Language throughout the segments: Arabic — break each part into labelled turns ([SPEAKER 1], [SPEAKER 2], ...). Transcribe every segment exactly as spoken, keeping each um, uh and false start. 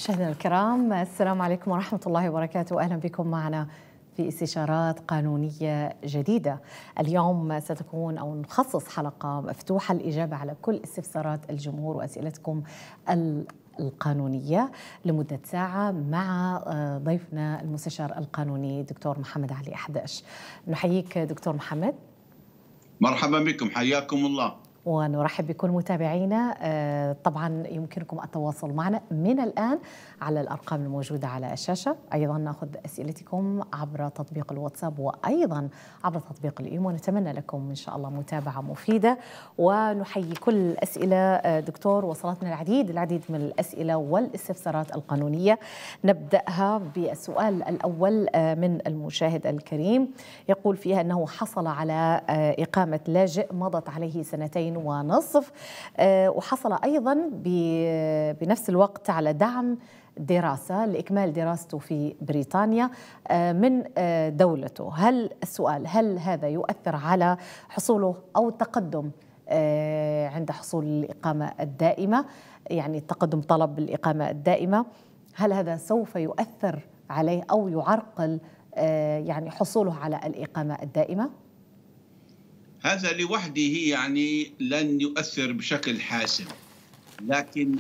[SPEAKER 1] مشاهدينا الكرام، السلام عليكم ورحمة الله وبركاته. أهلا بكم معنا في استشارات قانونية جديدة. اليوم ستكون أو نخصص حلقة مفتوحة الإجابة على كل استفسارات الجمهور وأسئلتكم القانونية لمدة ساعة مع ضيفنا المستشار القانوني دكتور محمد علي أحداش. نحييك دكتور محمد.
[SPEAKER 2] مرحبا بكم، حياكم الله.
[SPEAKER 1] ونرحب بكل متابعينا. طبعا يمكنكم التواصل معنا من الآن على الأرقام الموجودة على الشاشة. أيضا نأخذ أسئلتكم عبر تطبيق الواتساب وأيضا عبر تطبيق الإيمو. ونتمنى لكم إن شاء الله متابعة مفيدة ونحيي كل الأسئلة. دكتور، وصلتنا العديد العديد من الأسئلة والاستفسارات القانونية. نبدأها بالسؤال الأول من المشاهد الكريم، يقول فيها أنه حصل على إقامة لاجئ مضت عليه سنتين ونصف، وحصل أيضا بنفس الوقت على دعم دراسة لإكمال دراسته في بريطانيا من دولته. هل السؤال هل هذا يؤثر على حصوله أو التقدم عند حصول الإقامة الدائمة، يعني تقدم طلب الإقامة الدائمة، هل هذا سوف يؤثر عليه أو يعرقل يعني حصوله على الإقامة الدائمة؟
[SPEAKER 2] هذا لوحده يعني لن يؤثر بشكل حاسم، لكن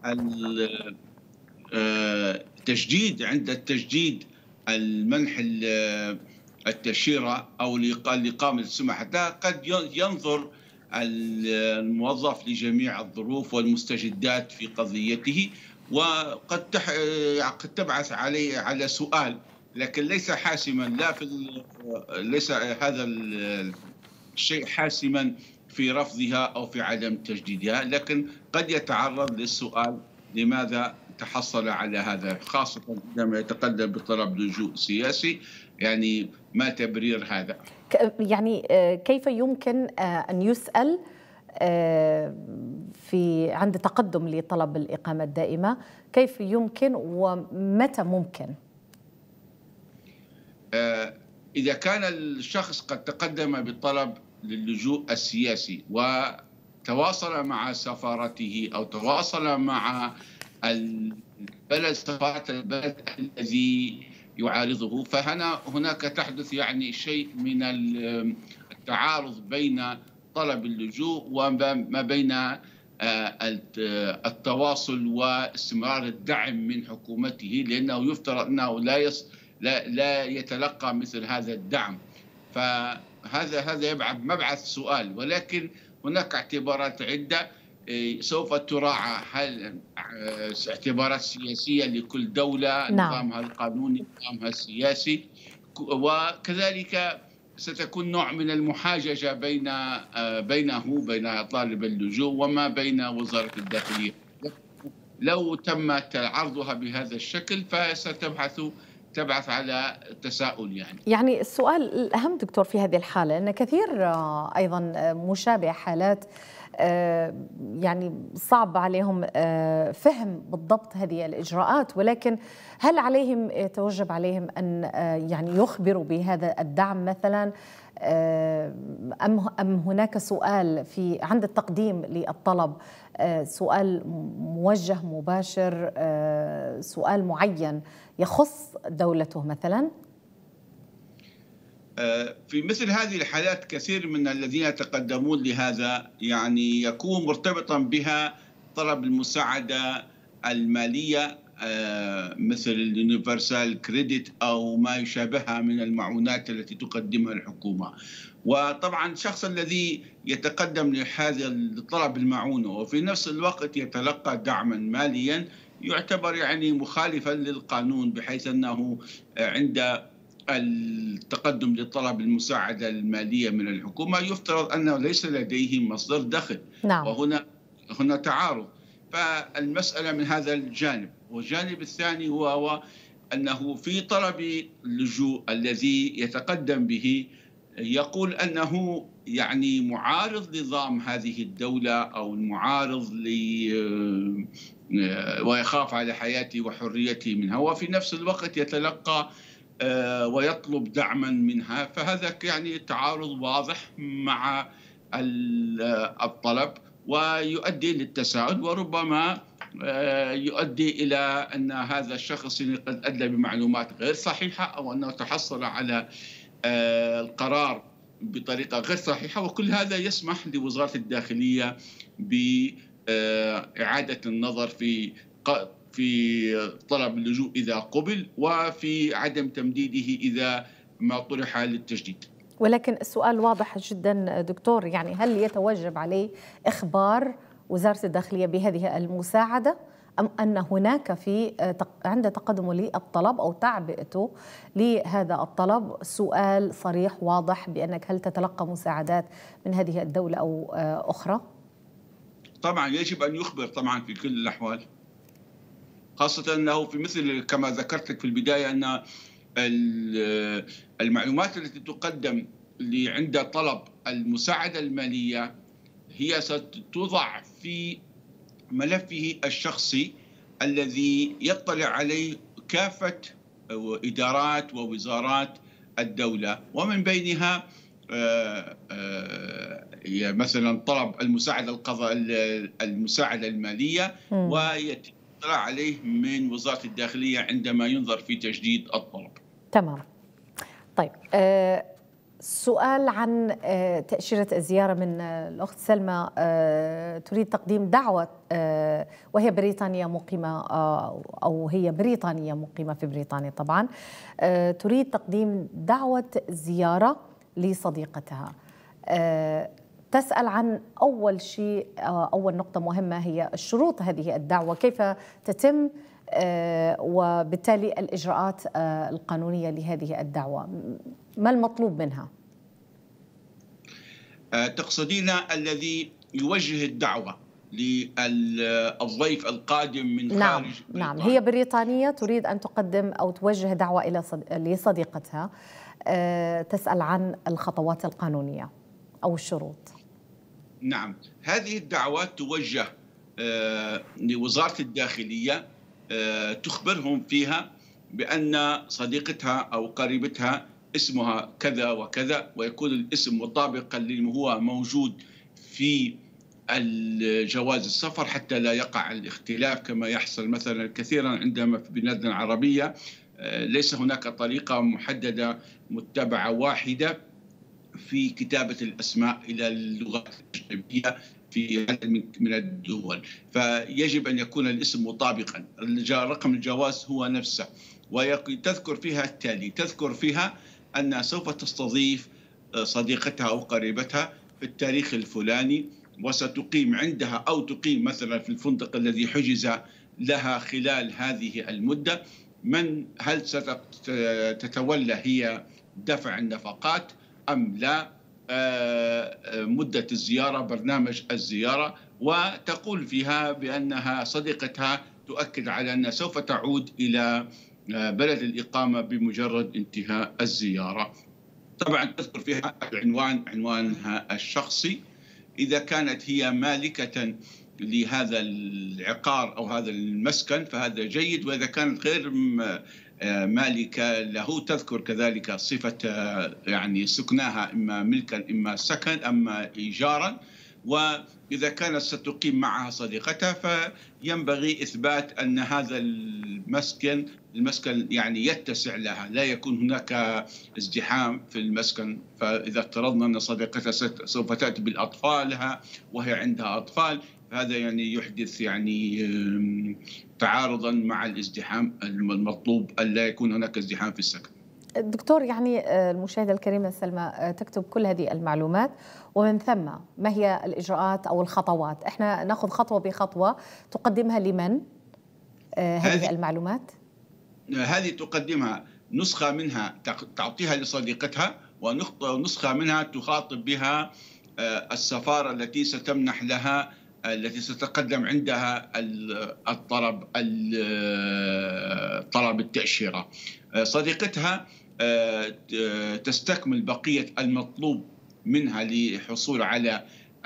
[SPEAKER 2] التجديد عند التجديد المنح التأشيرة أو الإقامة السماح قد ينظر الموظف لجميع الظروف والمستجدات في قضيته، وقد قد تبعث عليه على سؤال، لكن ليس حاسما، لا في ليس هذا الشيء حاسما في رفضها أو في عدم تجديدها، لكن قد يتعرض للسؤال لماذا تحصل على هذا، خاصة عندما يتقدم بطلب لجوء سياسي. يعني ما تبرير هذا؟
[SPEAKER 1] يعني كيف يمكن أن يسأل في عند تقدم لطلب الإقامة الدائمة، كيف يمكن ومتى ممكن؟
[SPEAKER 2] إذا كان الشخص قد تقدم بطلب للجوء السياسي وتواصل مع سفارته أو تواصل مع البلد سفارة البلد الذي يعارضه، فهنا هناك تحدث يعني شيء من التعارض بين طلب اللجوء وما بين التواصل واستمرار الدعم من حكومته، لأنه يفترض أنه لا يص لا لا يتلقى مثل هذا الدعم. فهذا هذا يبعث مبعث سؤال، ولكن هناك اعتبارات عدة سوف تراعى، هل اعتبارات سياسية لكل دولة، نعم. نظامها القانوني، نظامها السياسي، وكذلك ستكون نوع من المحاججة بين بينه بين طالب اللجوء وما بين وزارة الداخلية. لو تم عرضها بهذا الشكل فستبحث تبعث على تساؤل. يعني
[SPEAKER 1] يعني السؤال الأهم دكتور في هذه الحالة أن كثير أيضا مشابه حالات يعني صعب عليهم فهم بالضبط هذه الإجراءات، ولكن هل عليهم يتوجب عليهم أن يعني يخبروا بهذا الدعم مثلا، أم أم هناك سؤال في عند التقديم للطلب، سؤال موجه مباشر، سؤال معين يخص دولته مثلا؟
[SPEAKER 2] في مثل هذه الحالات كثير من الذين يتقدمون لهذا يعني يكون مرتبطا بها طلب المساعدة المالية مثل اليونيفرسال كريدت أو ما يشابهها من المعونات التي تقدمها الحكومة. وطبعا الشخص الذي يتقدم لهذا الطلب المعونة وفي نفس الوقت يتلقى دعما ماليا يعتبر يعني مخالفا للقانون، بحيث أنه عند التقدم لطلب المساعدة المالية من الحكومة يفترض أنه ليس لديه مصدر دخل،
[SPEAKER 1] نعم.
[SPEAKER 2] وهنا هنا تعارض. فالمسألة من هذا الجانب. والجانب الثاني هو أنه في طلب اللجوء الذي يتقدم به يقول أنه يعني معارض لنظام هذه الدولة أو معارض ل ويخاف على حياته وحريته منها، وفي نفس الوقت يتلقى ويطلب دعما منها، فهذا يعني تعارض واضح مع الطلب ويؤدي للتساؤل، وربما يؤدي إلى أن هذا الشخص قد أدلى بمعلومات غير صحيحة، أو أنه تحصل على القرار بطريقة غير صحيحة. وكل هذا يسمح لوزارة الداخلية بإعادة النظر في في طلب اللجوء إذا قبل، وفي عدم تمديده إذا ما طرح للتجديد.
[SPEAKER 1] ولكن السؤال واضح جدا دكتور، يعني هل يتوجب عليه إخبار وزارة الداخلية بهذه المساعدة، أم أن هناك في عند تقدمه للطلب أو تعبئته لهذا الطلب سؤال صريح واضح بأنك هل تتلقى مساعدات من هذه الدولة أو أخرى؟
[SPEAKER 2] طبعا يجب أن يخبر طبعا في كل الأحوال، خاصة أنه في مثل كما ذكرت لك في البداية أن المعلومات التي تقدم عند طلب المساعدة المالية هي ستوضع في ملفه الشخصي الذي يطلع عليه كافة إدارات ووزارات الدولة، ومن بينها مثلا طلب المساعدة القضاء المساعدة المالية، ويتم الاطلاع عليه من وزارة الداخلية عندما ينظر في تجديد الطلب.
[SPEAKER 1] تمام. طيب أه سؤال عن تأشيرة الزيارة من الأخت سلمى، تريد تقديم دعوة وهي بريطانية مقيمة أو هي بريطانية مقيمة في بريطانيا طبعا، تريد تقديم دعوة زيارة لصديقتها. تسأل عن أول شيء، أول نقطة مهمة هي الشروط هذه الدعوة، كيف تتم وبالتالي الإجراءات القانونية لهذه الدعوة، ما المطلوب منها؟
[SPEAKER 2] تقصدين الذي يوجه الدعوة للضيف القادم من خارج
[SPEAKER 1] نعم
[SPEAKER 2] بريطانيا؟
[SPEAKER 1] نعم، هي بريطانية تريد أن تقدم أو توجه دعوة إلى لصديقتها، تسأل عن الخطوات القانونية أو الشروط.
[SPEAKER 2] نعم، هذه الدعوة توجه لوزارة الداخلية، تخبرهم فيها بأن صديقتها أو قريبتها اسمها كذا وكذا، ويكون الاسم مطابقا لما هو موجود في الجواز السفر حتى لا يقع الاختلاف كما يحصل مثلا كثيرا عندما في بلادنا العربية ليس هناك طريقة محددة متبعة واحدة في كتابة الأسماء إلى اللغات الأجنبية في عدد من الدول، فيجب أن يكون الاسم مطابقا، رقم الجواز هو نفسه، وتذكر فيها التالي: تذكر فيها أنها سوف تستضيف صديقتها أو قريبتها في التاريخ الفلاني، وستقيم عندها أو تقيم مثلا في الفندق الذي حجز لها خلال هذه المدة. من هل ستتولى هي دفع النفقات أم لا، مدة الزيارة، برنامج الزيارة، وتقول فيها بأنها صديقتها تؤكد على أنها سوف تعود إلى بلد الإقامة بمجرد انتهاء الزيارة. طبعا تذكر فيها العنوان، عنوانها الشخصي، إذا كانت هي مالكة لهذا العقار أو هذا المسكن فهذا جيد، وإذا كانت غير مالكة له تذكر كذلك صفة يعني سكناها، إما ملكا إما سكن أما إيجارا. وإذا كانت ستقيم معها صديقتها فينبغي إثبات أن هذا المسكن المسكن يعني يتسع لها، لا يكون هناك ازدحام في المسكن. فإذا افترضنا أن صديقتها سوف تأتي بالأطفالها وهي عندها أطفال، هذا يعني يحدث يعني تعارضا مع الازدحام المطلوب، أن لا يكون هناك ازدحام في السكن.
[SPEAKER 1] دكتور، يعني المشاهدة الكريمة سلمى تكتب كل هذه المعلومات، ومن ثم ما هي الإجراءات أو الخطوات؟ احنا ناخذ خطوة بخطوة. تقدمها لمن هذه, هذه المعلومات؟
[SPEAKER 2] هذه تقدمها نسخة منها تعطيها لصديقتها، ونسخة منها تخاطب بها السفارة التي ستمنح لها، التي ستقدم عندها الطلب طلب التأشيرة. صديقتها تستكمل بقية المطلوب منها للحصول على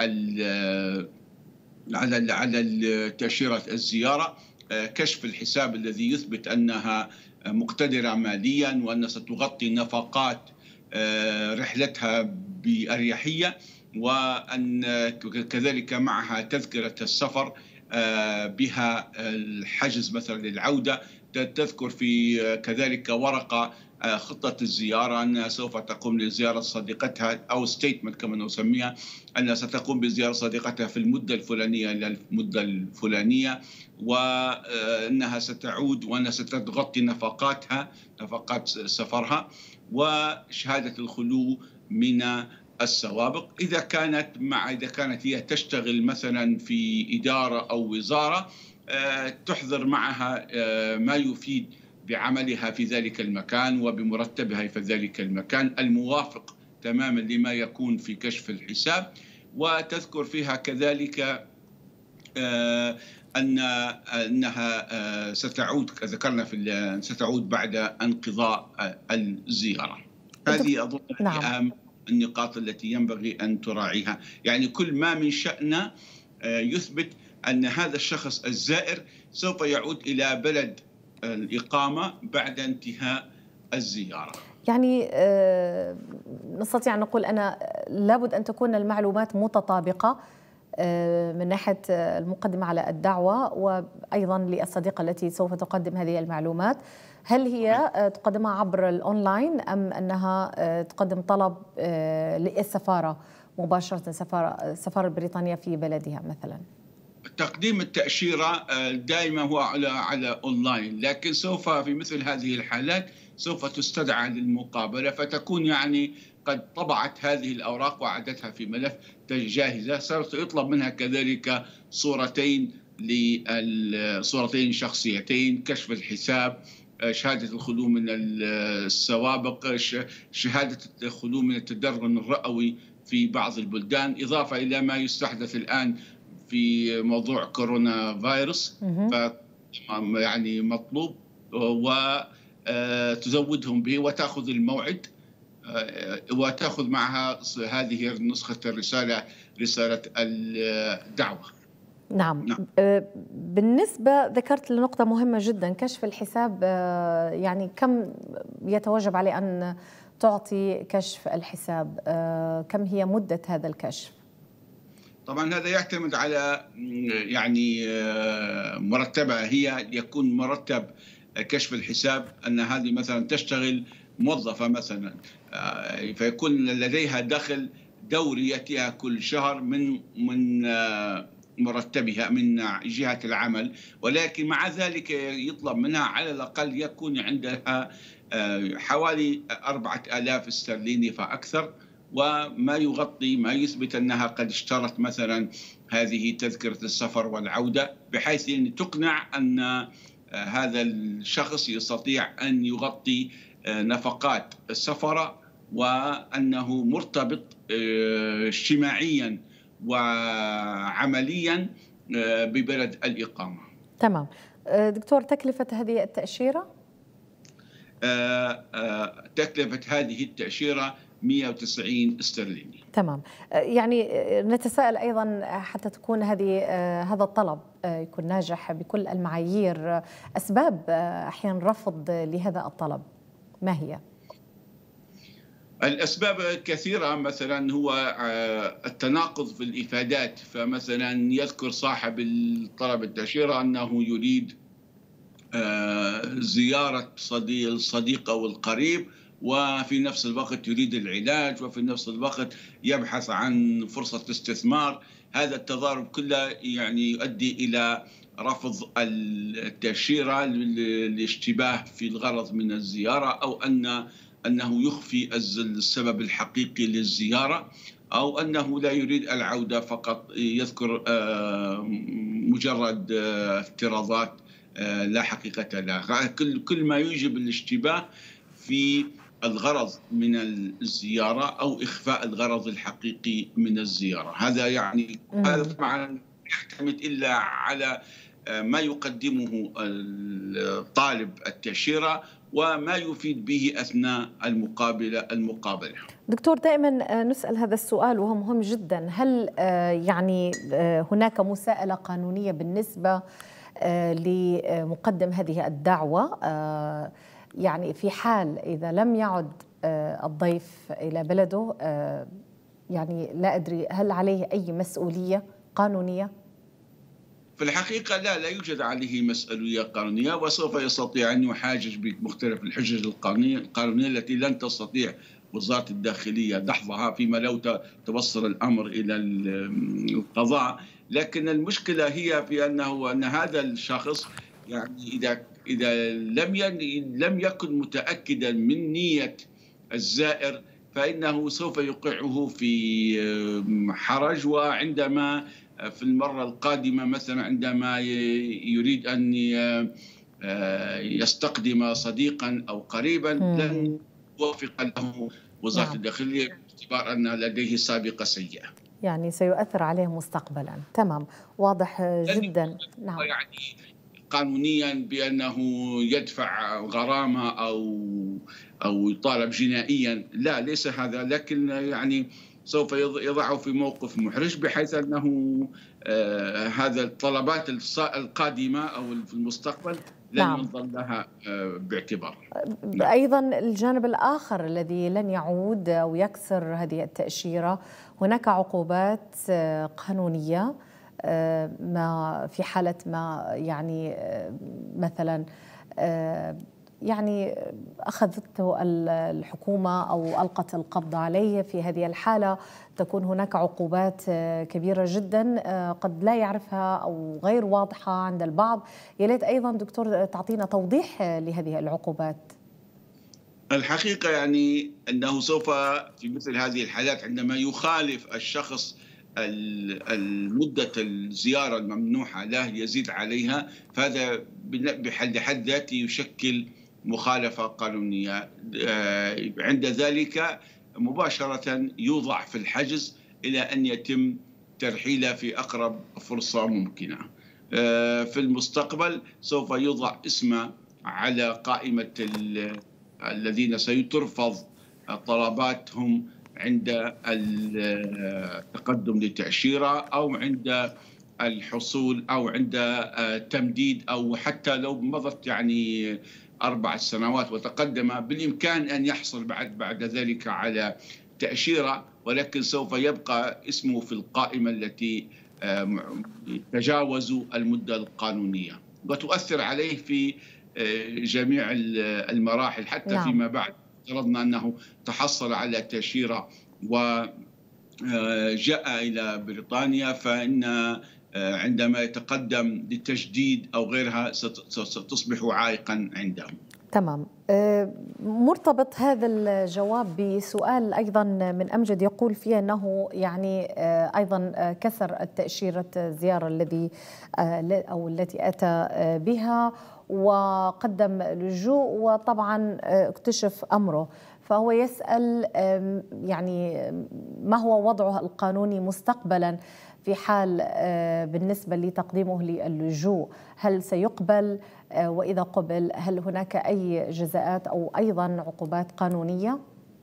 [SPEAKER 2] على على تأشيرة الزيارة: كشف الحساب الذي يثبت أنها مقتدرة ماليا وأنها ستغطي نفقات رحلتها بأريحية، وأن كذلك معها تذكرة السفر بها الحجز مثلا للعودة. تذكر في كذلك ورقة خطة الزيارة أنها سوف تقوم لزيارة صديقتها، أو ستيتمنت كما نسميها، أنها ستقوم بزيارة صديقتها في المدة الفلانية إلى المدة الفلانية، وأنها ستعود وأنها ستغطي نفقاتها، نفقات سفرها، وشهادة الخلو من السوابق. إذا كانت مع إذا كانت هي تشتغل مثلا في إدارة أو وزارة، تحضر معها ما يفيد بعملها في ذلك المكان وبمرتبها في ذلك المكان الموافق تماما لما يكون في كشف الحساب. وتذكر فيها كذلك أن أنها ستعود، ذكرنا في ستعود بعد انقضاء الزيارة. هذه أظن
[SPEAKER 1] نعم.
[SPEAKER 2] أهم النقاط التي ينبغي أن تراعيها. يعني كل ما من شأنه يثبت أن هذا الشخص الزائر سوف يعود إلى بلد الإقامة بعد انتهاء الزيارة.
[SPEAKER 1] يعني نستطيع أن نقول أن لابد أن تكون المعلومات متطابقة من ناحية المقدمة على الدعوة، وأيضا للصديقة التي سوف تقدم هذه المعلومات. هل هي تقدمها عبر الأونلاين أم أنها تقدم طلب للسفارة مباشرة، السفارة السفارة البريطانية في بلدها مثلا؟
[SPEAKER 2] تقديم التأشيرة دائما هو على على أونلاين، لكن سوف في مثل هذه الحالات سوف تستدعى للمقابلة، فتكون يعني قد طبعت هذه الأوراق وعدتها في ملف جاهزة. سوف يطلب منها كذلك صورتين للصورتين شخصيتين، كشف الحساب، شهادة الخلو من السوابق، شهادة الخلو من التدرن الرئوي في بعض البلدان، إضافة إلى ما يستحدث الآن في موضوع كورونا فيروس. ف يعني مطلوب وتزودهم به وتأخذ الموعد وتأخذ معها هذه نسخة الرسالة، رسالة الدعوة.
[SPEAKER 1] نعم. نعم. بالنسبة ذكرت لنقطة مهمة جدا، كشف الحساب، يعني كم يتوجب عليه أن تعطي كشف الحساب؟ كم هي مدة هذا الكشف؟
[SPEAKER 2] طبعا هذا يعتمد على يعني مرتبها هي. يكون مرتب كشف الحساب أن هذه مثلا تشتغل موظفة مثلا، فيكون لديها دخل دوري يأتيها كل شهر من من مرتبها من جهة العمل، ولكن مع ذلك يطلب منها على الأقل يكون عندها حوالي أربعة آلاف استرليني فأكثر، وما يغطي ما يثبت أنها قد اشترت مثلا هذه تذكرة السفر والعودة، بحيث أن تقنع أن هذا الشخص يستطيع أن يغطي نفقات السفر، وأنه مرتبط اجتماعيا وعمليا ببلد الإقامة.
[SPEAKER 1] تمام. دكتور، تكلفة هذه التأشيرة؟
[SPEAKER 2] تكلفة هذه التأشيرة مئة وتسعين استرليني.
[SPEAKER 1] تمام. يعني نتساءل أيضا حتى تكون هذه هذا الطلب يكون ناجح بكل المعايير، أسباب أحيانا رفض لهذا الطلب ما هي؟
[SPEAKER 2] الأسباب كثيرة، مثلا هو التناقض في الإفادات. فمثلا يذكر صاحب الطلب التأشيرة أنه يريد زيارة الصديق أو القريب، وفي نفس الوقت يريد العلاج، وفي نفس الوقت يبحث عن فرصة استثمار. هذا التضارب كله يعني يؤدي إلى رفض التأشيرة للاشتباه في الغرض من الزيارة، أو أن أنه يخفي السبب الحقيقي للزيارة، أو أنه لا يريد العودة فقط، يذكر مجرد افتراضات لا حقيقة لها. كل ما يوجب الاشتباه في الغرض من الزيارة أو إخفاء الغرض الحقيقي من الزيارة. هذا يعني هذا طبعا يعتمد إلا على ما يقدمه الطالب التأشيرة وما يفيد به أثناء المقابلة المقابلة.
[SPEAKER 1] دكتور، دائما نسأل هذا السؤال وهو مهم جدا، هل يعني هناك مساءلة قانونية بالنسبة لمقدم هذه الدعوة؟ يعني في حال إذا لم يعد الضيف إلى بلده، يعني لا أدري هل عليه أي مسؤولية قانونية؟
[SPEAKER 2] في في الحقيقة لا لا يوجد عليه مسؤولية قانونية، وسوف يستطيع أن يحاجج بمختلف الحجج القانونية القانونية التي لن تستطيع وزارة الداخلية دحضها فيما لو توصل الأمر إلى القضاء. لكن المشكلة هي في أنه أن هذا الشخص يعني إذا إذا لم لم يكن متأكدا من نية الزائر فإنه سوف يوقعه في حرج، وعندما في المرة القادمة مثلا عندما يريد أن يستقدم صديقا أو قريبا لن توافق له وزارة نعم. الداخلية باعتبار أن لديه سابقة سيئة،
[SPEAKER 1] يعني سيؤثر عليه مستقبلا. تمام، واضح جدا.
[SPEAKER 2] نعم. يعني قانونيا بأنه يدفع غرامة أو أو يطالب جنائيا، لا ليس هذا، لكن يعني سوف يضعه في موقف محرج بحيث أنه آه هذا الطلبات القادمة أو في المستقبل لن نعم. ينظر لها آه باعتبار.
[SPEAKER 1] نعم. أيضا الجانب الآخر الذي لن يعود أو يكسر هذه التأشيرة، هناك عقوبات آه قانونية آه ما في حالة ما يعني آه مثلا آه يعني أخذته الحكومة أو ألقت القبض عليه، في هذه الحالة تكون هناك عقوبات كبيرة جدا قد لا يعرفها أو غير واضحة عند البعض. يا ليت أيضا دكتور تعطينا توضيح لهذه العقوبات.
[SPEAKER 2] الحقيقة يعني أنه سوف في مثل هذه الحالات عندما يخالف الشخص المدة الزيارة الممنوحة له يزيد عليها، فهذا بحد ذاته يشكل مخالفة قانونية. عند ذلك مباشرة يوضع في الحجز إلى أن يتم ترحيله في أقرب فرصة ممكنة. في المستقبل سوف يوضع اسمه على قائمة الذين سيترفض طلباتهم عند التقدم للتأشيرة أو عند الحصول أو عند تمديد، أو حتى لو مضت يعني أربع سنوات وتقدم بالإمكان أن يحصل بعد بعد ذلك على تأشيرة، ولكن سوف يبقى اسمه في القائمة التي تجاوزوا المدة القانونية، وتؤثر عليه في جميع المراحل حتى نعم. فيما بعد افترضنا أنه تحصل على تأشيرة وجاء إلى بريطانيا، فإن عندما يتقدم للتجديد أو غيرها ستصبح عائقا عندهم.
[SPEAKER 1] تمام. مرتبط هذا الجواب بسؤال أيضا من أمجد يقول فيه أنه يعني أيضا كسر التأشيرة الزيارة الذي أو التي أتى بها وقدم لجوء، وطبعا اكتشف أمره، فهو يسأل يعني ما هو وضعه القانوني مستقبلا في حال بالنسبة لتقديمه للجوء، هل سيقبل؟ وإذا قبل هل هناك أي جزاءات أو أيضا عقوبات قانونية؟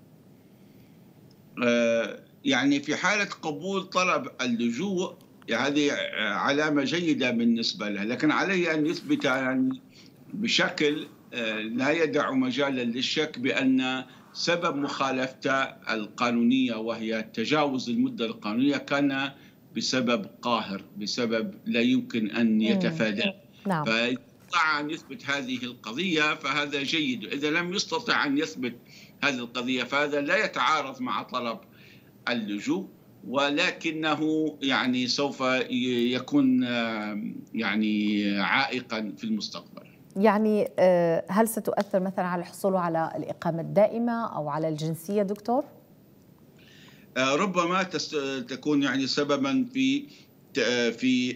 [SPEAKER 2] يعني في حالة قبول طلب اللجوء هذه علامة جيدة بالنسبة له، لكن عليه أن يثبت يعني بشكل لا يدع مجالا للشك بأن سبب مخالفته القانونية وهي تجاوز المدة القانونية كان بسبب قاهر، بسبب لا يمكن أن يتفادى.
[SPEAKER 1] نعم.
[SPEAKER 2] فاستطاع أن يثبت هذه القضية فهذا جيد، إذا لم يستطع أن يثبت هذه القضية فهذا لا يتعارض مع طلب اللجوء، ولكنه يعني سوف يكون يعني عائقا في المستقبل.
[SPEAKER 1] يعني هل ستؤثر مثلا على الحصول على الإقامة الدائمة أو على الجنسية دكتور؟
[SPEAKER 2] ربما تكون يعني سببا في في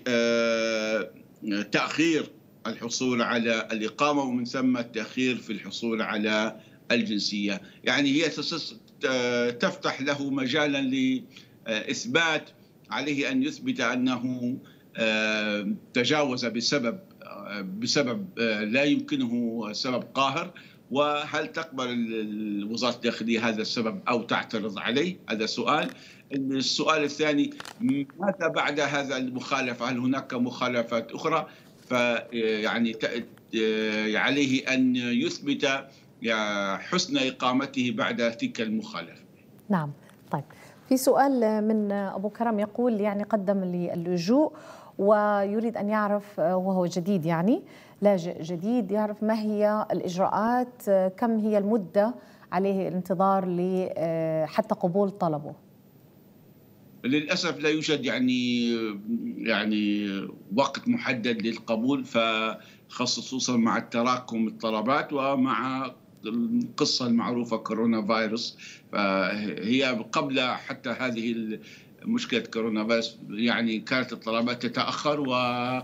[SPEAKER 2] تأخير الحصول على الإقامة ومن ثم التأخير في الحصول على الجنسية. يعني هي تفتح له مجالا لإثبات عليه أن يثبت أنه تجاوز بسبب بسبب لا يمكنه سبب قاهر، وهل تقبل وزارة الداخلية هذا السبب أو تعترض عليه؟ هذا سؤال. السؤال الثاني، ماذا بعد هذا المخالفة؟ هل هناك مخالفات أخرى؟ فيعني عليه أن يثبت حسن إقامته بعد تلك المخالفة.
[SPEAKER 1] نعم. طيب، في سؤال من أبو كرم يقول يعني قدم لي اللجوء ويريد أن يعرف، وهو جديد يعني لاجئ جديد، يعرف ما هي الإجراءات، كم هي المدة عليه الانتظار حتى قبول طلبه.
[SPEAKER 2] للأسف لا يوجد يعني يعني وقت محدد للقبول، فخصوصا مع التراكم الطلبات ومع القصة المعروفة كورونا فيروس، فهي قبل حتى هذه مشكلة كورونا فيروس يعني كانت الطلبات تتأخر و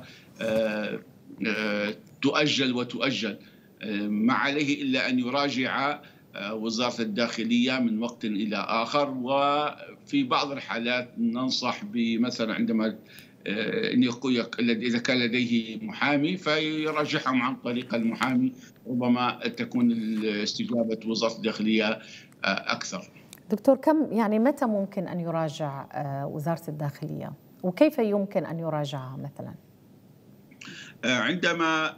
[SPEAKER 2] تؤجل وتؤجل. ما عليه إلا أن يراجع وزارة الداخلية من وقت إلى آخر، وفي بعض الحالات ننصح بمثلا عندما إذا كان لديه محامي فيراجعهم عن طريق المحامي، ربما تكون استجابة وزارة الداخلية أكثر.
[SPEAKER 1] دكتور، كم يعني متى ممكن أن يراجع وزارة الداخلية، وكيف يمكن أن يراجعها مثلا؟
[SPEAKER 2] عندما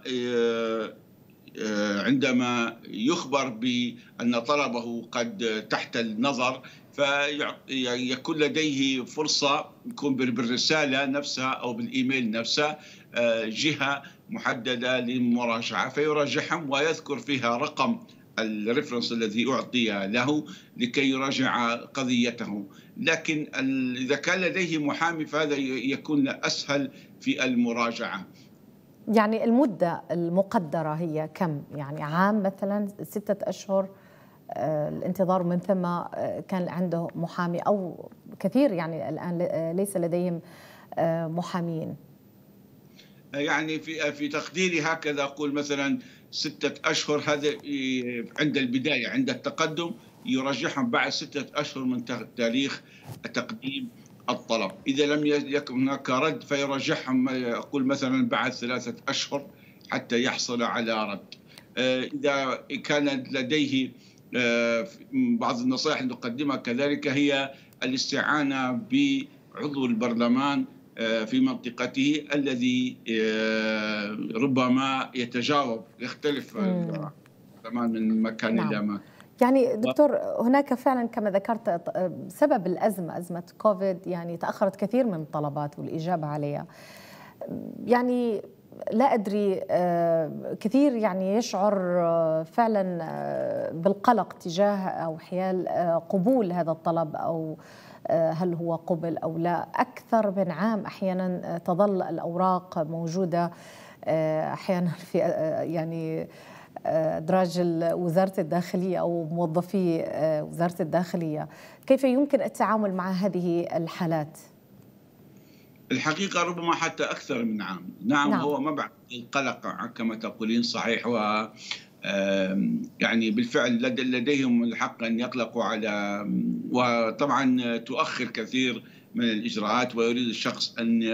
[SPEAKER 2] عندما يخبر بأن طلبه قد تحت النظر فيكون لديه فرصة، يكون بالرسالة نفسها أو بالإيميل نفسه جهة محددة للمراجعة، فيراجعهم ويذكر فيها رقم الريفرنس الذي أعطي له لكي يراجع قضيته. لكن إذا كان لديه محامي فهذا يكون أسهل في المراجعة.
[SPEAKER 1] يعني المدة المقدرة هي كم؟ يعني عام مثلا، ستة أشهر الانتظار من ثم كان عنده محامي، أو كثير يعني الآن ليس لديهم محامين؟
[SPEAKER 2] يعني في في تقديري هكذا أقول مثلا ستة أشهر، هذا عند البداية، عند التقدم يرجحهم بعد ستة أشهر من تاريخ تقديم الطلب. إذا لم يكن هناك رد فيرجحهم أقول مثلا بعد ثلاثة أشهر حتى يحصل على رد. إذا كان لديه بعض النصائح اللي نقدمها كذلك هي الاستعانة بعضو البرلمان في منطقته الذي ربما يتجاوب، يختلف تماما من مكان
[SPEAKER 1] نعم.
[SPEAKER 2] إلى مكان.
[SPEAKER 1] يعني دكتور، هناك فعلا كما ذكرت بسبب الأزمة، أزمة كوفيد، يعني تأخرت كثير من الطلبات والإجابة عليها. يعني لا أدري، كثير يعني يشعر فعلا بالقلق تجاه أو حيال قبول هذا الطلب، أو هل هو قبل أو لا. أكثر من عام أحيانا تظل الأوراق موجودة أحيانا في يعني أدراج وزارة الداخلية أو موظفي وزارة الداخلية. كيف يمكن التعامل مع هذه الحالات؟
[SPEAKER 2] الحقيقة ربما حتى أكثر من عام. نعم, نعم. هو مبعث القلق كما تقولين صحيح، و يعني بالفعل لديهم الحق أن يقلقوا على، وطبعا تؤخر كثير من الإجراءات، ويريد الشخص أن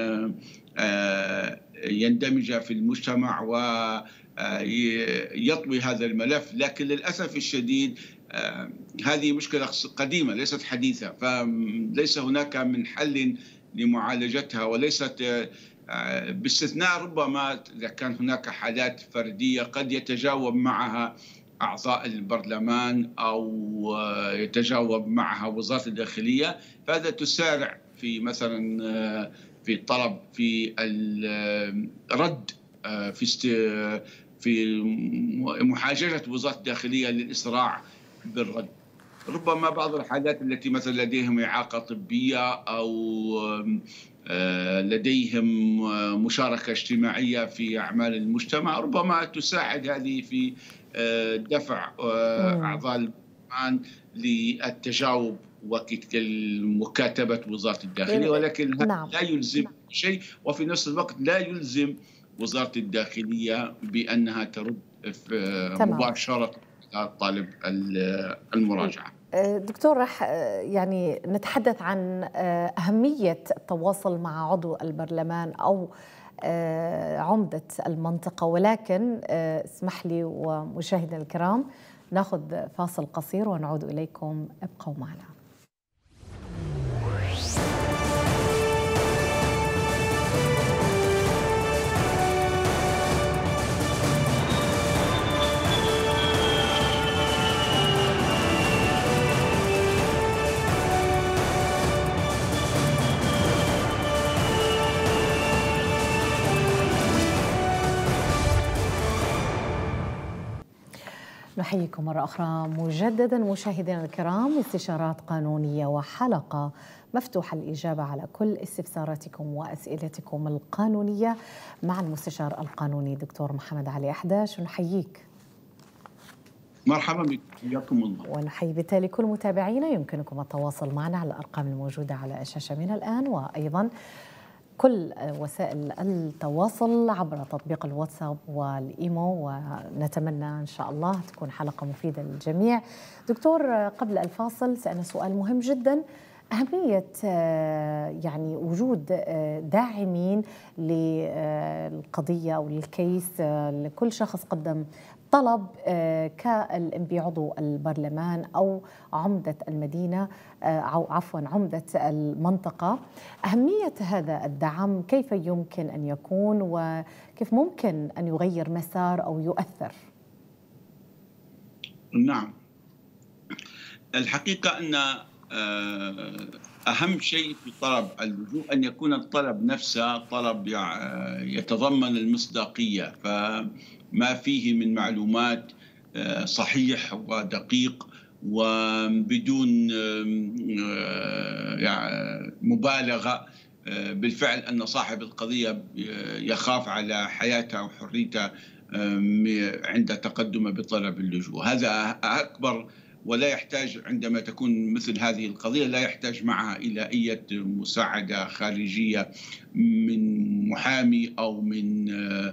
[SPEAKER 2] يندمج في المجتمع ويطوي هذا الملف. لكن للأسف الشديد هذه مشكلة قديمة ليست حديثة، فليس هناك من حل لمعالجتها، وليست باستثناء ربما إذا كان هناك حالات فردية قد يتجاوب معها أعضاء البرلمان أو يتجاوب معها وزارة الداخلية، فهذا تسارع في مثلا في الطلب، في الرد، في في محاججة وزارة الداخلية للإسراع بالرد. ربما بعض الحالات التي مثلا لديهم إعاقة طبية أو لديهم مشاركة اجتماعية في أعمال المجتمع، ربما تساعد هذه في دفع أعضاء البرلمان للتجاوب ومكاتبة وزارة الداخلية، ولكن
[SPEAKER 1] نعم.
[SPEAKER 2] لا يلزم شيء، وفي نفس الوقت لا يلزم وزارة الداخلية بأنها ترد مباشرة على طالب المراجعة.
[SPEAKER 1] دكتور، رح يعني نتحدث عن أهمية التواصل مع عضو البرلمان أو عمدة المنطقة، ولكن اسمح لي ومشاهدينا الكرام ناخذ فاصل قصير ونعود إليكم، ابقوا معنا. نحييكم مرة أخرى مجددا مشاهدينا الكرام، استشارات قانونية وحلقة مفتوحة الإجابة على كل استفساراتكم وأسئلتكم القانونية مع المستشار القانوني دكتور محمد علي أحداش. ونحييك.
[SPEAKER 2] مرحبا بكم، حياكم الله.
[SPEAKER 1] ونحيي بالتالي كل متابعينا. يمكنكم التواصل معنا على الأرقام الموجودة على الشاشة من الآن، وأيضا كل وسائل التواصل عبر تطبيق الواتساب والإيمو، ونتمنى إن شاء الله تكون حلقة مفيدة للجميع. دكتور، قبل الفاصل سألنا سؤال مهم جدا، أهمية يعني وجود داعمين للقضية أو للكيس لكل شخص قدم طلب كالعضو البرلمان أو عمدة المدينة أو عفوا عمدة المنطقة. أهمية هذا الدعم كيف يمكن أن يكون وكيف ممكن أن يغير مسار أو يؤثر؟
[SPEAKER 2] نعم، الحقيقة أن أهم شيء في طلب اللجوء أن يكون الطلب نفسه طلب يتضمن المصداقية، فما فيه من معلومات صحيح ودقيق وبدون مبالغة. بالفعل أن صاحب القضية يخاف على حياته وحريته عند تقدمه بطلب اللجوء، هذا أكبر. ولا يحتاج عندما تكون مثل هذه القضية لا يحتاج معها إلى أي مساعدة خارجية من محامي أو من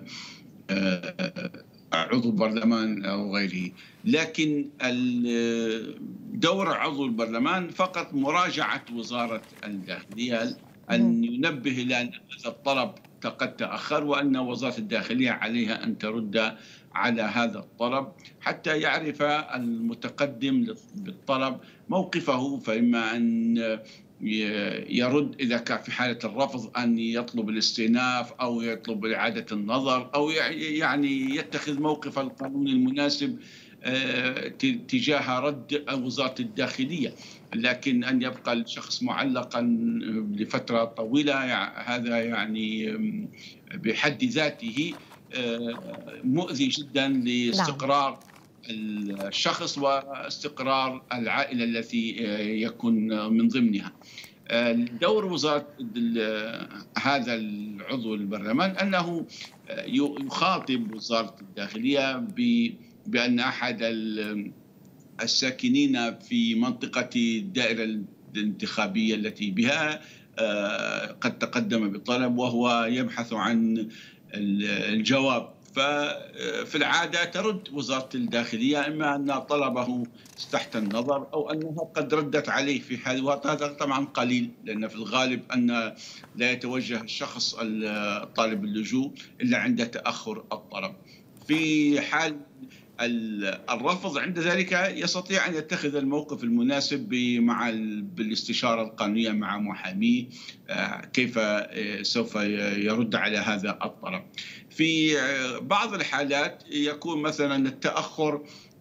[SPEAKER 2] عضو برلمان أو غيره. لكن دور عضو البرلمان فقط مراجعة وزارة الداخلية، أن ينبه إلى أن هذا الطلب قد تأخر وأن وزارة الداخلية عليها أن ترد على هذا الطلب حتى يعرف المتقدم بالطلب موقفه، فإما أن يرد إذا كان في حالة الرفض أن يطلب الاستئناف أو يطلب إعادة النظر أو يعني يتخذ موقف القانوني المناسب تجاه رد وزارة الداخلية. لكن أن يبقى الشخص معلقا لفترة طويلة هذا يعني بحد ذاته مؤذي جدا لاستقرار الشخص واستقرار العائلة التي يكون من ضمنها. دور وزارة هذا العضو البرلمان أنه يخاطب وزارة الداخلية بأن أحد الساكنين في منطقة الدائرة الانتخابية التي بها قد تقدم بطلب وهو يبحث عن الجواب، ففي العادة ترد وزارة الداخلية إما أن طلبه تحت النظر أو أنها قد ردت عليه في حال، وهذا طبعا قليل لأن في الغالب أن لا يتوجه الشخص طالب اللجوء إلا عند تأخر الطلب. في حال الرفض عند ذلك يستطيع أن يتخذ الموقف المناسب مع بالاستشارة القانونية مع محاميه كيف سوف يرد على هذا الطلب. في بعض الحالات يكون مثلا التأخر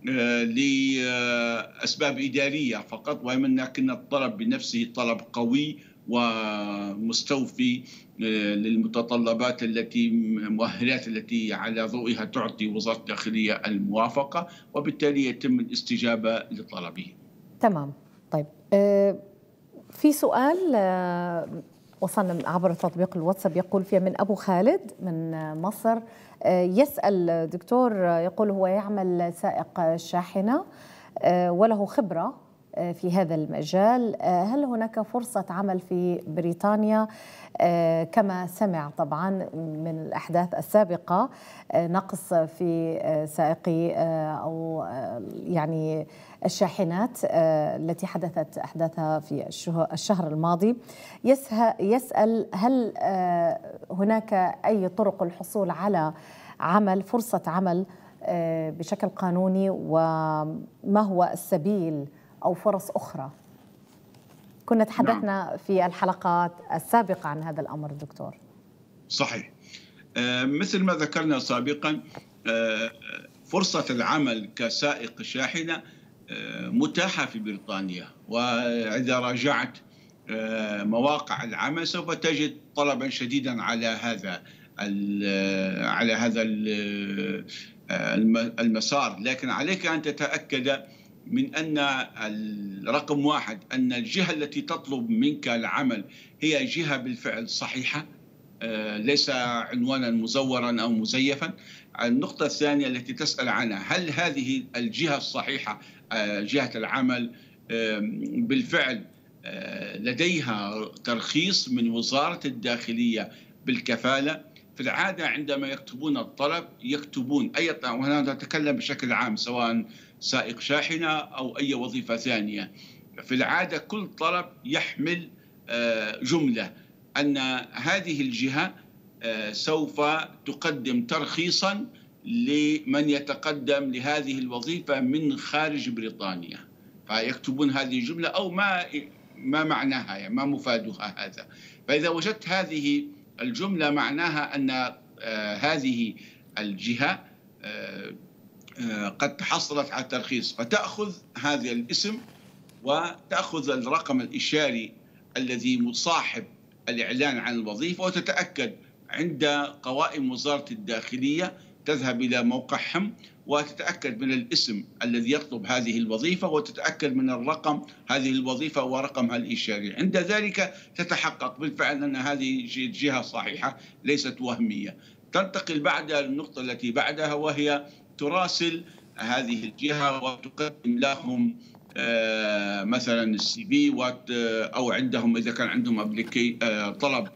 [SPEAKER 2] لأسباب إدارية فقط، ولكن الطلب بنفسه طلب قوي ومستوفي للمتطلبات التي المؤهلات التي على ضوئها تعطي وزارة الداخلية الموافقة، وبالتالي يتم الاستجابة لطلبه.
[SPEAKER 1] تمام. طيب، في سؤال وصلنا عبر تطبيق الواتساب يقول فيه من أبو خالد من مصر، يسأل دكتور، يقول هو يعمل سائق شاحنة وله خبرة في هذا المجال، هل هناك فرصة عمل في بريطانيا؟ كما سمع طبعا من الأحداث السابقة نقص في سائقي أو يعني الشاحنات التي حدثت أحداثها في الشهر الماضي. يسأل هل هناك أي طرق الحصول على عمل، فرصة عمل بشكل قانوني، وما هو السبيل أو فرص أخرى؟ كنا تحدثنا نعم. في الحلقات السابقة عن هذا الأمر دكتور.
[SPEAKER 2] صحيح، آه مثل ما ذكرنا سابقا، آه فرصة العمل كسائق شاحنة آه متاحة في بريطانيا، وإذا راجعت آه مواقع العمل سوف تجد طلبا شديدا على هذا على هذا المسار، لكن عليك أن تتأكد من أن الرقم واحد أن الجهة التي تطلب منك العمل هي جهة بالفعل صحيحة، ليس عنوانا مزورا أو مزيفا. النقطة الثانية التي تسأل عنها، هل هذه الجهة الصحيحة جهة العمل بالفعل لديها ترخيص من وزارة الداخلية بالكفالة؟ في العادة عندما يكتبون الطلب يكتبون أي، وهنا نتكلم بشكل عام سواء سائق شاحنة أو أي وظيفة ثانية، في العادة كل طلب يحمل جملة أن هذه الجهة سوف تقدم ترخيصا لمن يتقدم لهذه الوظيفة من خارج بريطانيا، فيكتبون هذه الجملة أو ما ما معناها، يعني ما مفادها هذا. فإذا وجدت هذه الجملة معناها أن هذه الجهة قد تحصلت على الترخيص، فتأخذ هذا الاسم وتأخذ الرقم الإشاري الذي مصاحب الإعلان عن الوظيفة، وتتأكد عند قوائم وزارة الداخلية، تذهب إلى موقعهم وتتأكد من الاسم الذي يطلب هذه الوظيفة، وتتأكد من الرقم هذه الوظيفة ورقمها الإشاري. عند ذلك تتحقق بالفعل أن هذه جهة صحيحة ليست وهمية. تنتقل بعد النقطة التي بعدها، وهي تراسل هذه الجهة وتقدم لهم آه مثلا السي في، أو عندهم إذا كان عندهم أبليكي آه طلب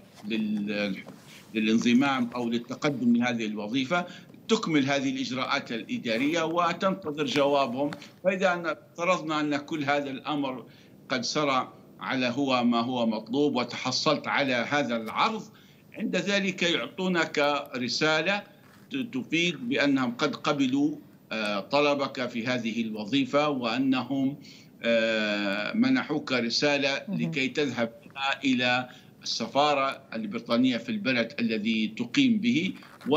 [SPEAKER 2] للانضمام أو للتقدم لهذه الوظيفة، تكمل هذه الإجراءات الإدارية وتنتظر جوابهم. فإذا افترضنا أن كل هذا الأمر قد سرى على هو ما هو مطلوب وتحصلت على هذا العرض، عند ذلك يعطونك رسالة تفيد بأنهم قد قبلوا طلبك في هذه الوظيفة، وأنهم منحوك رسالة لكي تذهب إلى السفارة البريطانية في البلد الذي تقيم به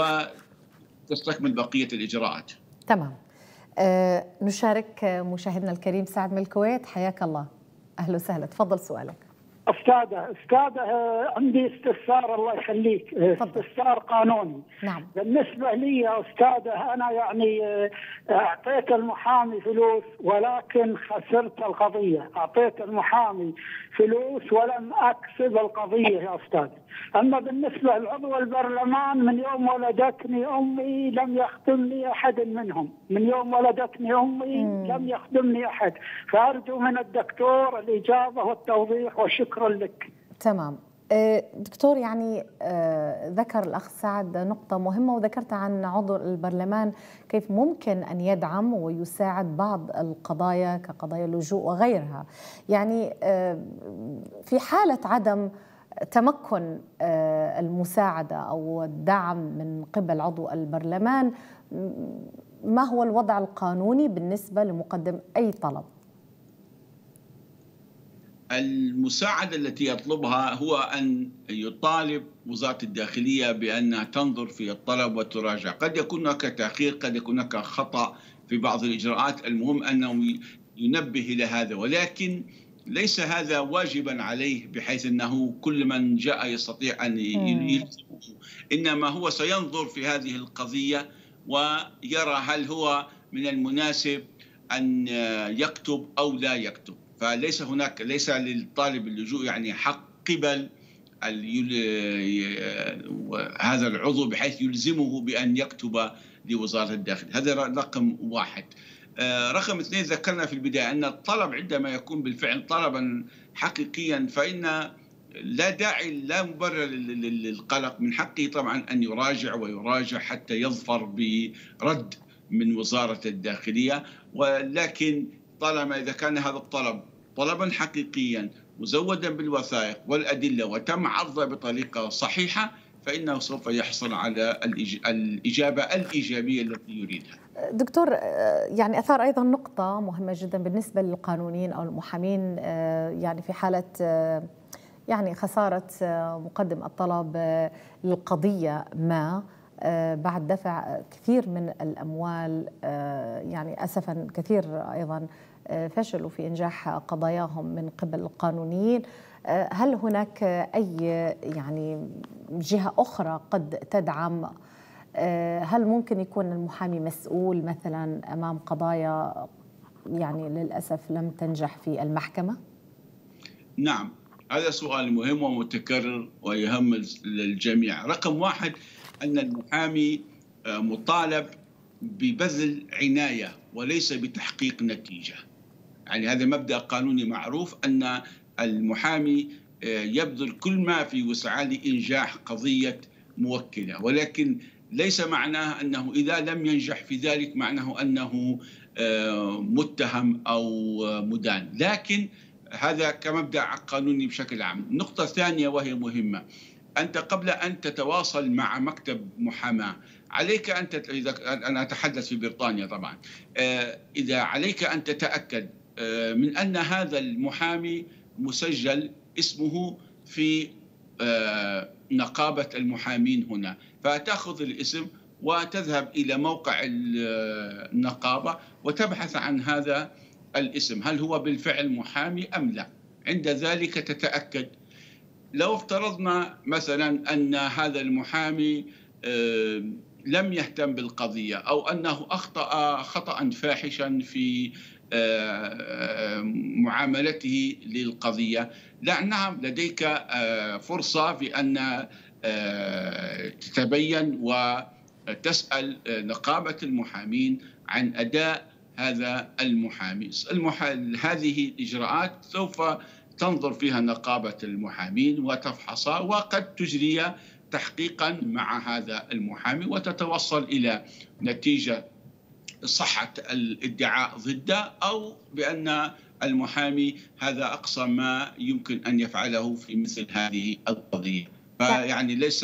[SPEAKER 2] وتستكمل بقية الإجراءات.
[SPEAKER 1] تمام. أه نشارك مشاهدنا الكريم سعد من الكويت، حياك الله، أهلا وسهلا، تفضل سؤالك.
[SPEAKER 3] أستاذة أستاذة عندي استفسار، الله يخليك، استفسار قانوني.
[SPEAKER 1] نعم.
[SPEAKER 3] بالنسبة لي يا أستاذة، أنا يعني أعطيت المحامي فلوس ولكن خسرت القضية، أعطيت المحامي فلوس ولم أكسب القضية يا أستاذ. أما بالنسبة لعضو البرلمان، من يوم ولدتني أمي لم يخدمني أحد منهم، من يوم ولدتني أمي مم. لم يخدمني أحد، فأرجو من الدكتور الإجابة والتوضيح وشكرا لك.
[SPEAKER 1] تمام دكتور، يعني ذكر الأخ سعد نقطة مهمة وذكرت عن عضو البرلمان كيف ممكن أن يدعم ويساعد بعض القضايا كقضايا اللجوء وغيرها. يعني في حالة عدم تمكن المساعدة أو الدعم من قبل عضو البرلمان، ما هو الوضع القانوني بالنسبة لمقدم أي طلب؟
[SPEAKER 2] المساعدة التي يطلبها هو أن يطالب وزارة الداخلية بأنها تنظر في الطلب وتراجع. قد يكون هناك تأخير، قد يكون هناك خطأ في بعض الإجراءات، المهم أنه ينبه إلى هذا، ولكن ليس هذا واجبا عليه بحيث أنه كل من جاء يستطيع أن يلزمه، إنما هو سينظر في هذه القضية ويرى هل هو من المناسب أن يكتب أو لا يكتب. فليس هناك ليس للطالب اللجوء يعني حق قبل هذا العضو بحيث يلزمه بأن يكتب لوزارة الداخل. هذا رقم واحد. رقم اثنين، ذكرنا في البداية أن الطلب عندما يكون بالفعل طلبا حقيقيا فإن لا داعي لا مبرر للقلق، من حقه طبعا أن يراجع ويراجع حتى يظفر برد من وزارة الداخلية. ولكن طالما إذا كان هذا الطلب طلبا حقيقيا مزودا بالوثائق والأدلة وتم عرضه بطريقة صحيحة، فإنه سوف يحصل على الإجابة الإيجابية التي يريدها.
[SPEAKER 1] دكتور، يعني أثار أيضا نقطة مهمة جدا بالنسبة للقانونيين أو المحامين، يعني في حالة يعني خسارة مقدم الطلب للقضية ما بعد دفع كثير من الأموال، يعني أسفا كثير أيضا فشلوا في إنجاح قضاياهم من قبل القانونيين، هل هناك أي يعني جهة أخرى قد تدعم هل ممكن يكون المحامي مسؤول مثلا أمام قضايا يعني للأسف لم تنجح في المحكمة؟
[SPEAKER 2] نعم، هذا سؤال مهم ومتكرر ويهم الجميع. رقم واحد، أن المحامي مطالب ببذل عناية وليس بتحقيق نتيجة. يعني هذا مبدأ قانوني معروف، أن المحامي يبذل كل ما في وسعه لإنجاح قضية موكلة، ولكن ليس معناه أنه إذا لم ينجح في ذلك معناه أنه متهم أو مدان، لكن هذا كمبدأ قانوني بشكل عام. نقطة ثانية وهي مهمة، أنت قبل أن تتواصل مع مكتب محاماة عليك أن تت... إذا أنا أتحدث في بريطانيا طبعا، إذا عليك أن تتأكد من أن هذا المحامي مسجل اسمه في نقابة المحامين هنا، فتأخذ الاسم وتذهب إلى موقع النقابة وتبحث عن هذا الاسم، هل هو بالفعل محامي أم لا. عند ذلك تتأكد. لو افترضنا مثلا أن هذا المحامي لم يهتم بالقضية أو أنه أخطأ خطأ فاحشا في معاملته للقضية، لا، نعم، لديك فرصة بأن تتبين وتسأل نقابة المحامين عن أداء هذا المحامي. هذه الإجراءات سوف تنظر فيها نقابة المحامين وتفحصها، وقد تجري تحقيقا مع هذا المحامي وتتوصل إلى نتيجة صحة الادعاء ضده، أو بأن المحامي هذا أقصى ما يمكن أن يفعله في مثل هذه القضية. فيعني ليس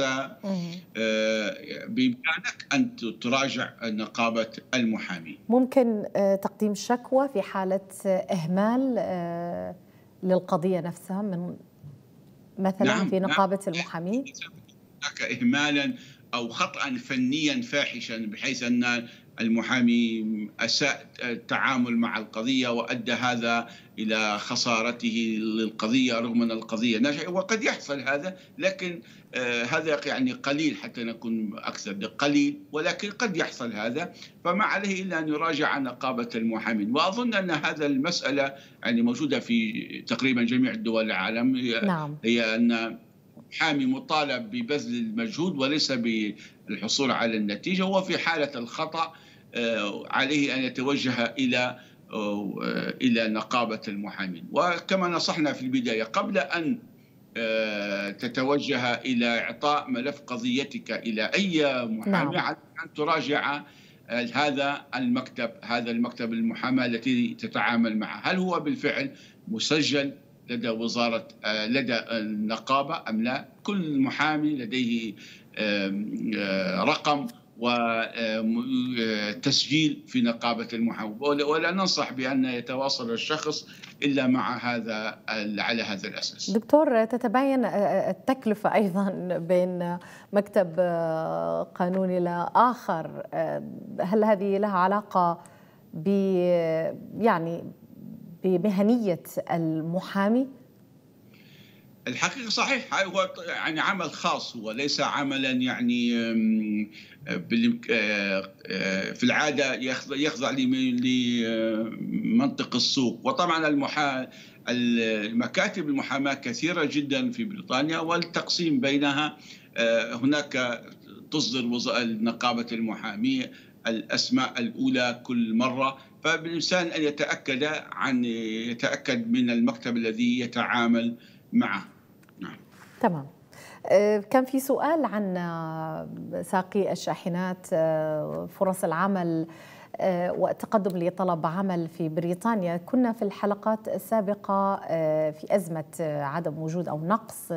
[SPEAKER 2] بإمكانك أن تراجع نقابة المحامين.
[SPEAKER 1] ممكن تقديم شكوى في حالة إهمال للقضية نفسها من مثلا نعم في نقابة نعم المحامين؟
[SPEAKER 2] هناك إهمالا أو خطأ فنيا فاحشا بحيث أن المحامي أساء التعامل مع القضية وأدى هذا إلى خسارته للقضية رغم أن القضية ناجحة، وقد يحصل هذا، لكن آه هذا يعني قليل حتى نكون أكثر قليل، ولكن قد يحصل هذا، فما عليه إلا أن يراجع نقابة المحامين. وأظن أن هذا المسألة يعني موجودة في تقريبا جميع دول العالم.
[SPEAKER 1] نعم.
[SPEAKER 2] هي أن محامي مطالب ببذل المجهود وليس بالحصول على النتيجة، وفي حالة الخطأ عليه أن يتوجه إلى إلى نقابة المحامين. وكما نصحنا في البداية، قبل أن تتوجه إلى إعطاء ملف قضيتك إلى أي محامي، نعم. على أن تراجع هذا المكتب هذا المكتب المحاماة التي تتعامل معه، هل هو بالفعل مسجل لدى وزارة لدى النقابة أم لا. كل محامي لديه رقم وتسجيل في نقابة المحامين، ولا ننصح بأن يتواصل الشخص إلا مع هذا على هذا الأساس.
[SPEAKER 1] دكتور، تتبين التكلفة أيضا بين مكتب قانوني لآخر، هل هذه لها علاقة ب يعني بمهنية المحامي؟
[SPEAKER 2] الحقيقة صحيح، هو يعني عمل خاص، هو ليس عملا يعني في العادة يخضع لمنطق السوق. وطبعا المحا... المكاتب المحاماة كثيرة جدا في بريطانيا، والتقسيم بينها هناك تصدر نقابة المحامي الأسماء الأولى كل مرة، فبالإمكان أن يتأكد عن يتأكد من المكتب الذي يتعامل معه. نعم.
[SPEAKER 1] تمام. كان في سؤال عن ساقي الشاحنات، فرص العمل والتقدم لطلب عمل في بريطانيا. كنا في الحلقات السابقة في أزمة عدم وجود أو نقص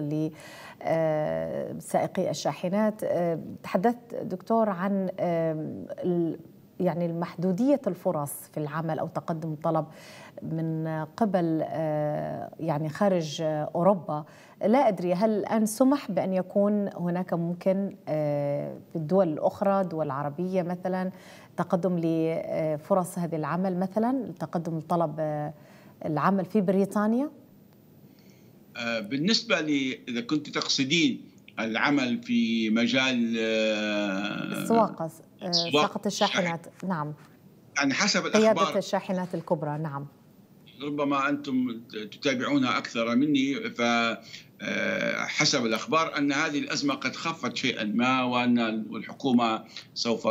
[SPEAKER 1] لسائقي الشاحنات. تحدثت دكتور عن يعني المحدودية الفرص في العمل أو تقدم الطلب من قبل يعني خارج أوروبا. لا أدري هل الآن سمح بأن يكون هناك ممكن في الدول الأخرى، دول العربية مثلا، تقدم لفرص هذه العمل، مثلا تقدم الطلب العمل في بريطانيا؟
[SPEAKER 2] بالنسبة لي إذا كنت تقصدين العمل في مجال
[SPEAKER 1] السواقة، ساقة الشاحنات. نعم،
[SPEAKER 2] يعني حسب الأخبار
[SPEAKER 1] قيادة الشاحنات الكبرى. نعم،
[SPEAKER 2] ربما أنتم تتابعونها أكثر مني، فحسب الأخبار أن هذه الأزمة قد خفت شيئا ما، وأن الحكومة سوف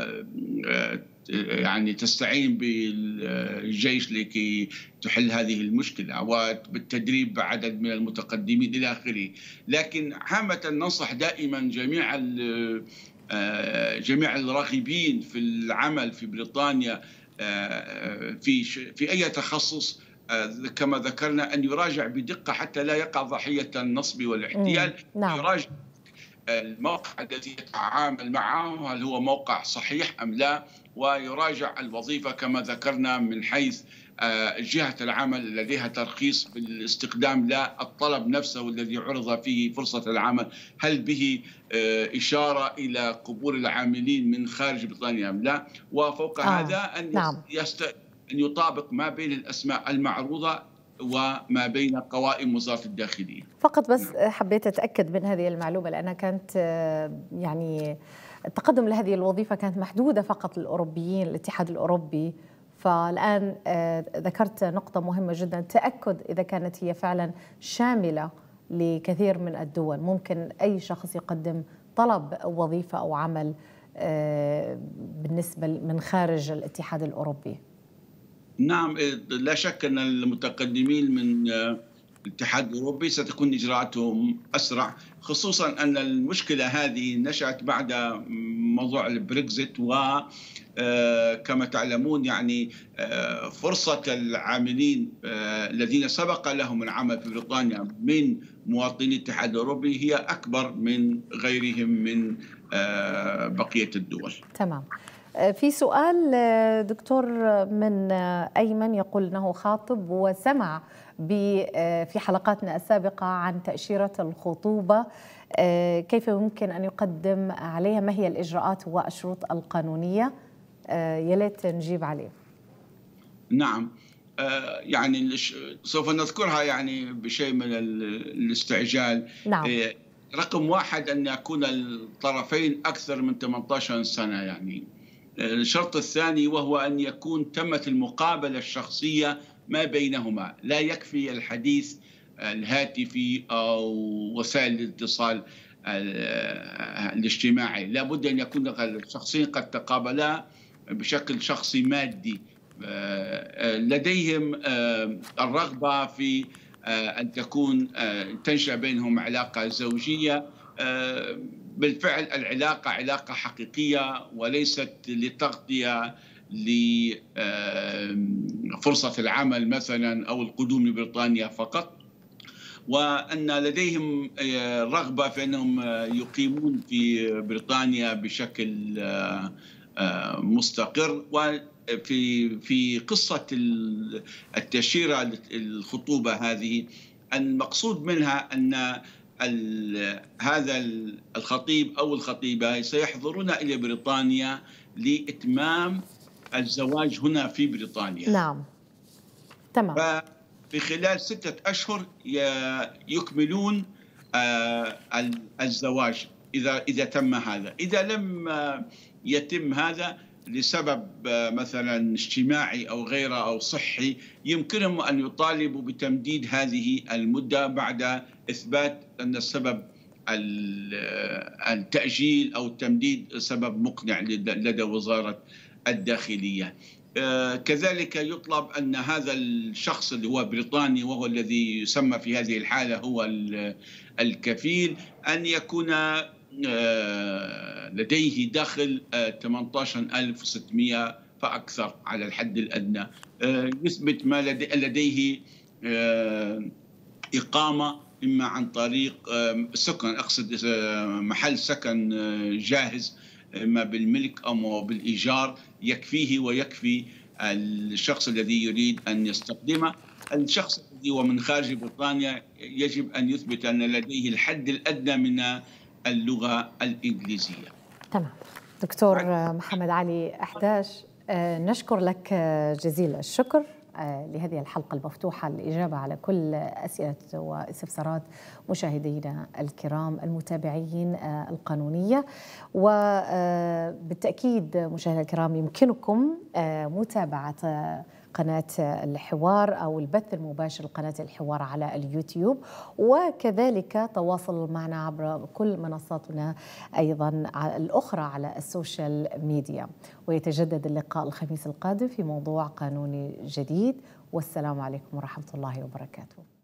[SPEAKER 2] يعني تستعين بالجيش لكي تحل هذه المشكلة، وبالتدريب عدد من المتقدمين إلى آخره. لكن عامة ننصح دائما جميع جميع الراغبين في العمل في بريطانيا في في أي تخصص كما ذكرنا أن يراجع بدقة حتى لا يقع ضحية النصب والاحتيال.
[SPEAKER 1] نعم.
[SPEAKER 2] يراجع الموقع الذي يتعامل معه هل هو موقع صحيح أم لا، ويراجع الوظيفة كما ذكرنا من حيث جهة العمل لديها ترخيص بالاستخدام، لا الطلب نفسه الذي عرض فيه فرصة العمل هل به إشارة إلى قبول العاملين من خارج بريطانيا أم لا، وفوق آه. هذا أن,
[SPEAKER 1] نعم.
[SPEAKER 2] يست... أن يطابق ما بين الأسماء المعروضة وما بين قوائم وزارة الداخلية.
[SPEAKER 1] فقط بس حبيت أتأكد من هذه المعلومة، لأنها كانت يعني التقدم لهذه الوظيفة كانت محدودة فقط للأوروبيين، الاتحاد الأوروبي. فالآن ذكرت نقطة مهمة جدا، تأكد إذا كانت هي فعلا شاملة لكثير من الدول، ممكن أي شخص يقدم طلب وظيفة أو عمل بالنسبة من خارج الاتحاد الأوروبي.
[SPEAKER 2] نعم، لا شك أن المتقدمين من الاتحاد الأوروبي ستكون إجراءاتهم أسرع، خصوصا أن المشكلة هذه نشأت بعد موضوع البريكزيت، وكما تعلمون يعني فرصة العاملين الذين سبق لهم العمل في بريطانيا من مواطني الاتحاد الأوروبي هي أكبر من غيرهم من بقية الدول.
[SPEAKER 1] تمام. في سؤال دكتور من أيمن يقول أنه خاطب وسمع في حلقاتنا السابقة عن تأشيرة الخطوبة، كيف يمكن أن يقدم عليها، ما هي الإجراءات والشروط القانونية؟ يا ليت نجيب عليه.
[SPEAKER 2] نعم، يعني سوف نذكرها يعني بشيء من الاستعجال.
[SPEAKER 1] نعم.
[SPEAKER 2] رقم واحد أن يكون الطرفين أكثر من ثمانية عشر سنة، يعني الشرط الثاني وهو أن يكون تمت المقابلة الشخصية ما بينهما، لا يكفي الحديث الهاتفي أو وسائل الاتصال الاجتماعي، لا بد أن يكون الشخصين قد تقابلا بشكل شخصي مادي، لديهم الرغبة في أن تكون تنشأ بينهم علاقة زوجية، بالفعل العلاقة علاقة حقيقية وليست لتغطية لفرصة العمل مثلا أو القدوم لبريطانيا فقط، وأن لديهم رغبة في أنهم يقيمون في بريطانيا بشكل مستقر. وفي في قصة التأشيرة الخطوبة هذه المقصود منها أن هذا الخطيب أو الخطيبة سيحضرون إلى بريطانيا لإتمام الزواج هنا في بريطانيا.
[SPEAKER 1] نعم، تمام.
[SPEAKER 2] ففي خلال ستة أشهر يكملون الزواج إذا إذا تم هذا. إذا لم يتم هذا لسبب مثلا اجتماعي أو غيره أو صحي، يمكنهم أن يطالبوا بتمديد هذه المدة بعد إثبات أن السبب التأجيل أو التمديد سبب مقنع لدى وزارة الداخلية. كذلك يطلب أن هذا الشخص اللي هو بريطاني وهو الذي يسمى في هذه الحالة هو الكفيل أن يكون لديه دخل ثمانية عشر ألف وستمئة فأكثر على الحد الأدنى، يثبت ما لديه إقامة إما عن طريق سكن، أقصد محل سكن جاهز إما بالملك أو بالإيجار يكفيه ويكفي الشخص الذي يريد أن يستخدمه. الشخص الذي هو من خارج بريطانيا يجب أن يثبت أن لديه الحد الأدنى من اللغة الإنجليزية.
[SPEAKER 1] تمام. دكتور محمد علي أحداش، نشكر لك جزيل الشكر لهذه الحلقة المفتوحة للإجابة على كل أسئلة واستفسارات مشاهدينا الكرام المتابعين القانونية. وبالتأكيد مشاهدينا الكرام يمكنكم متابعة قناة الحوار أو البث المباشر لقناة الحوار على اليوتيوب، وكذلك تواصل معنا عبر كل منصاتنا أيضا الأخرى على السوشيال ميديا. ويتجدد اللقاء الخميس القادم في موضوع قانوني جديد، والسلام عليكم ورحمة الله وبركاته.